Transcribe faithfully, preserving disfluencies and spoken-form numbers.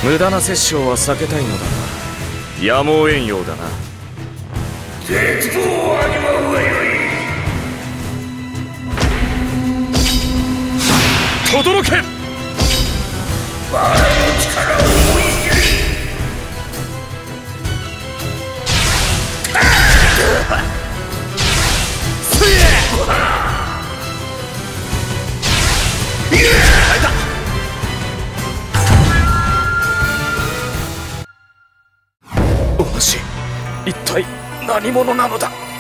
無駄な殺生は避けたいのだが、やむを得んようだな。 絶望を味わうがよい。 轟け。 我の力を思い知り。 せいお主、一体何者なのだ。